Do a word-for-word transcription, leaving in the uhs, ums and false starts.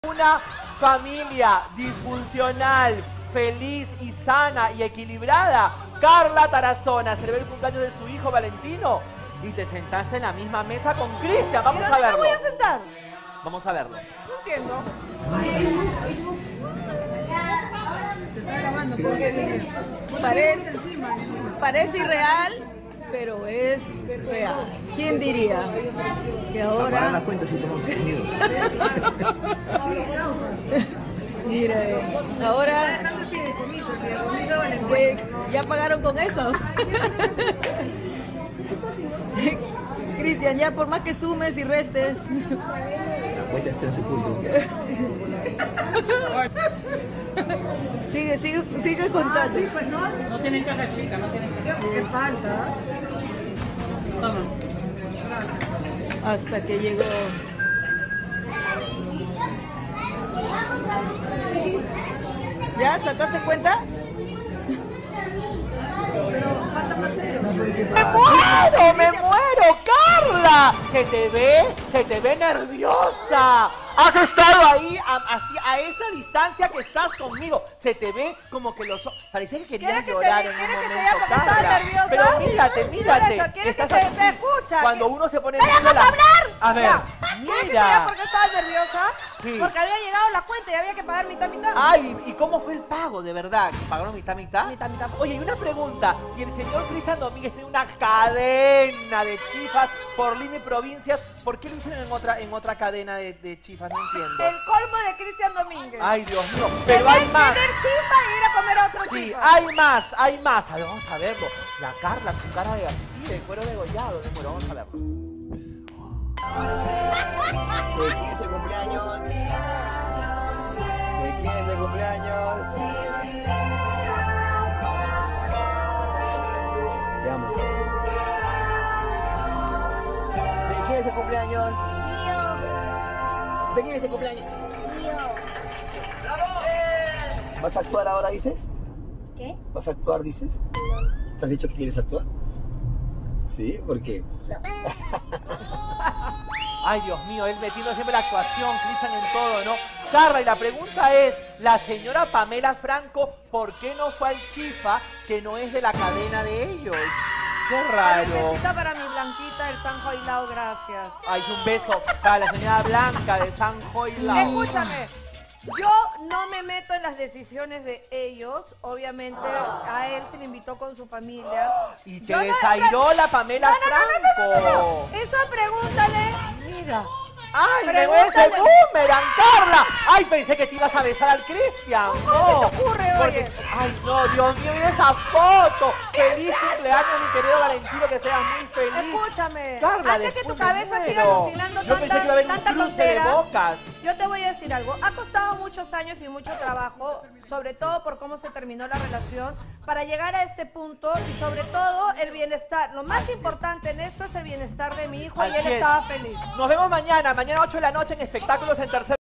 Una familia disfuncional, feliz y sana y equilibrada. Carla Tarazona celebró el cumpleaños de su hijo Valentino y te sentaste en la misma mesa con Cristian. Vamos a verlo. ¿Dónde me voy a sentar? Vamos a verlo. No entiendo. Parece, parece irreal, pero es real. ¿Quién diría? Que ahora... las cuentas y tomamos unidos. Mira, ahora... que ¿ya pagaron con eso? Cristian, ya por más que sumes y restes... La cuenta está en su punto. Sigue, sigue, sigue contando. Ah, sí, pues no. No tienen caja chica, no tienen caja. ¿Qué falta? Toma. Hasta que llegó... ¿Ya sacaste cuenta? Pero falta más cero. ¡Me muero! ¡Me muero, Carla! Se te ve, se te ve nerviosa. Has estado ahí a, así, a esa distancia que estás conmigo. Se te ve como que los... Parecía que querías ¿Quieres que llorar te- en un quieres que te momento, diga porque estaba Carla. nerviosa? Pero mírate, mírate. Mira eso, ¿quieres que Estás te- así. te escucha? Cuando ¿Qué- uno se pone... ¡Déjame nerviosa- hablar! A ver, Ya. ¿Quieres que te diga mira. por qué estabas nerviosa? Sí. Porque había llegado la cuenta y había que pagar mitad mitad. Ay, ¿y cómo fue el pago, de verdad? ¿Pagaron mitad, mitad? Mitad, mitad. Oye, y una pregunta. Si el señor Cristian Domínguez tiene una cadena de chifas por Lima y provincias, ¿por qué lo hicieron en otra, en otra cadena de, de chifas? No entiendo. El colmo de Cristian Domínguez. Ay, Dios mío. Pero hay más. Tener chifa e ir a comer a otro Sí, chifa. hay más, hay más. A ver, vamos a verlo. La Carla, su cara de así, de cuero degollado. Bueno, vamos a verlo. ¿De quién es el cumpleaños? ¿De quién es el cumpleaños? Te amo. ¿De quién es el cumpleaños? Mío, ¿De quién es el cumpleaños? mío. ¿Vas a actuar ahora, dices? ¿Qué? ¿Vas a actuar, dices? ¿Te has dicho que quieres actuar? ¿Sí? ¿Por qué? Ay, Dios mío, él metiendo siempre la actuación, Cristian en todo, ¿no? Carla, y la pregunta es, la señora Pamela Franco, ¿por qué no fue al chifa que no es de la cadena de ellos? Qué raro. Necesita para mi Blanquita el San Joilao, gracias. Ay, un beso para la señora Blanca de San Joilao. Escúchame, yo no me meto en las decisiones de ellos. Obviamente a él se le invitó con su familia. Y te Yo no- desairó la Pamela No, no, no, no, no, no, no, Franco. no. Eso pregúntale. Mira. ¡Ay, me voy ese Pregúntale. boomerang, Carla! ¡Ay, pensé que te ibas a besar al Cristian! ¿Cómo No, se te ocurre, porque... oye? ¡Ay, no, Dios mío, mira esa foto! ¡Feliz cumpleaños, mi querido Valentino, que seas muy feliz! Escúchame, Carla, antes que tu después me cabeza siga muero. alucinando Yo pensé tanta, que iba a haber un tanta cruce tontera, de bocas. yo te voy a decir algo. Ha costado muchos años y mucho trabajo, sobre todo por cómo se terminó la relación, para llegar a este punto y sobre todo el bienestar. Lo más importante en esto es el bienestar de mi hijo y Así él es. estaba feliz. Nos vemos mañana, mañana ocho de la noche en Espectáculos en Tercer